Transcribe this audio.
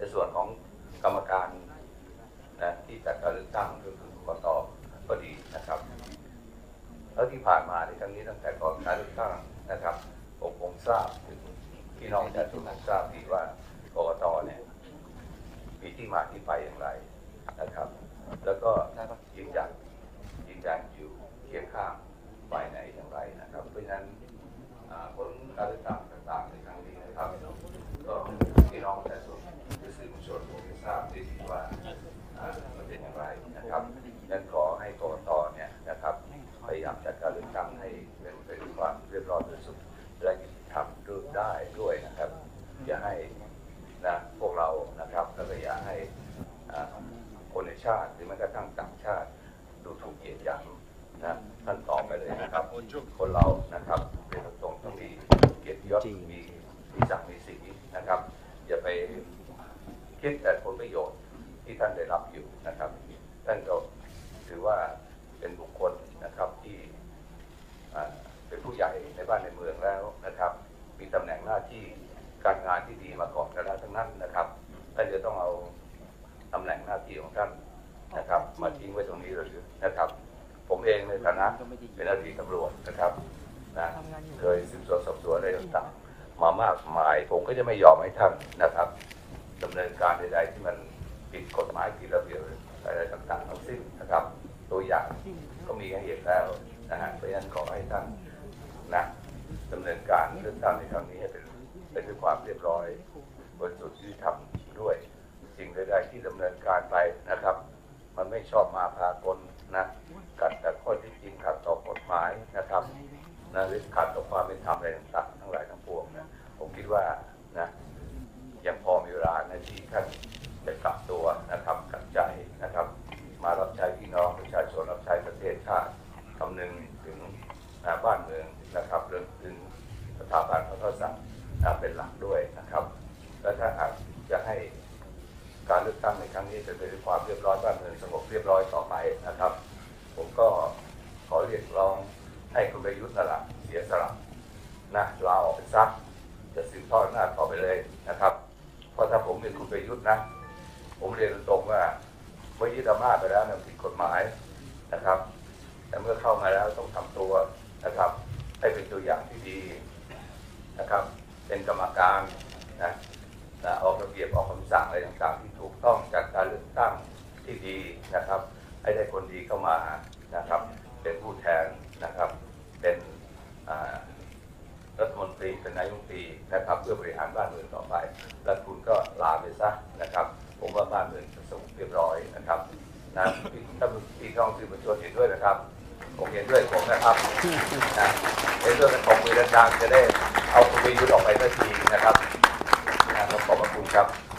ส่วนของกรรมการนะที่จัดการเลือกตั้งก็คือกกต.ก็ดีนะครับแล้วที่ผ่านมาในครั้งนี้ตั้งแต่ก่อนการเลือกตั้งนะครับผมคงทราบถึงพี่น้องประชาชนทราบดีว่ากกต.เนี่ยมีที่มาที่ไปอย่างไรนะครับแล้วก็ยืนยันอยู่เคียงข้างฝ่ายไหนอย่างไรนะครับเพราะฉะนั้นผลการเลือกตั้งต่างๆในครั้งนี้นะครับก็พี่น้องประชาชนสื่อมวลชนคงจะทราบได้ดีว่ามันเป็นอย่างไรนะครับดังนั้นขอให้กกต.เนี่ยนะครับพยายามจัดการเลือกตั้งให้เป็นไปด้วยความเรียบร้อยที่สุดและยุติธรรมได้ด้วยนะครับอย่าให้นะพวกเรานะครับแล้วก็อย่าให้คนในชาติหรือแม้กระทั่งต่างชาติดูถูกเหยียดหยามนะท่านตอบไปเลยนะครับคนเรานะครับเป็นตรงต้องมีเกียรติยศมีศักดิ์มีศรีนะครับอย่าไปคิดแต่ผลประโยชน์ที่ท่านได้รับอยู่นะครับท่านก็ถือว่าเป็นบุคคลนะครับที่เป็นผู้ใหญ่ในบ้านในเมืองแล้วนะครับมีตำแหน่งหน้าที่การงานที่ดีมาก่อนกันแล้วทั้งนั้นนะครับท่านจะต้องเอาตำแหน่งหน้าที่ของท่านนะครับมาทิ้งไว้ตรงนี้หรือนะครับผมเองในฐานะเป็นอดีตตำรวจนะครับนะเคยสืบสวนสอบสวนอะไรต่างๆมามากมายผมก็จะไม่ยอมให้ท่านนะครับดำเนินการใดๆที่มันผิดกฎหมายผิดระเบียบอะไรต่างๆทั้งสิ้นนะครับตัวอย่างก็มีให้เห็นแล้วนะฮะเพราะฉะนั้นขอให้ท่านนะดำเนินการเลือกตั้งในครั้งนี้ให้เป็นด้วยความเรียบร้อยบริสุทธิ์ยุติธรรมด้วยสิ่งใดๆที่ดำเนินการไปนะครับมันไม่ชอบมาพากลนะขัดต่อข้อที่จริงขัดต่อกฎหมายนะครับนะหรือขัดต่อความเป็นธรรมอะไรต่างๆทั้งหลายทั้งปวงนะผมคิดว่านะยังพอมีเวลาในที่ท่านจะกลับตัวนะครับกลับใจนะครับมารับใช้พี่น้องประชาชนรับใช้ประเทศชาติคำนึงถึงบ้านเมืองนะครับเรื่องถึงสถาบันพระกษัตริย์เป็นหลักด้วยนะครับและถ้าหากจะให้การเลือกตั้งในครั้งนี้จะเป็นความเรียบร้อยบ้านเมืองสงบเรียบร้อยต่อไปนะครับผมก็ขอเรียกร้องให้คุณประยุทธ์นั่นแหละเสียสละนะลาออกเป็นซักจะสืบทอดหน้าต่อไปเลยนะครับเพราะถ้าผมเป็นคุณประยุทธ์นะผมเรียนตรงว่าเมื่อยึดอำนาจไปแล้วเนี่ยผิดกฎหมายนะครับแต่เมื่อเข้ามาแล้วต้องทำตัวนะครับให้เป็นตัวอย่างที่ดีนะครับเป็นกรรมการนะออกระเบียบออกคำสั่งอะไรต่างๆที่ถูกต้องจากการเลือกตั้งที่ดีนะครับให้ได้คนดีเข้ามานะครับเป็นผู้แทนนะครับเป็นรัฐมนตรีเป็นนายกรัฐมนตรีนะครับเพื่อบริหารบ้านเมืองต่อไปแล้วคุณก็ลาไปซะนะครับผมว่าบ้านเมืองจะสงบเรียบร้อยนะครับนะถ้าพี่น้องสื่อมวลชนเห็นด้วยนะครับผมเห็นด้วยผมนะครับนะในเรื่องของมือดังๆจะได้เอาคุณประยุทธ์ออกไปสักทีนะครับขอบพระคุณครับ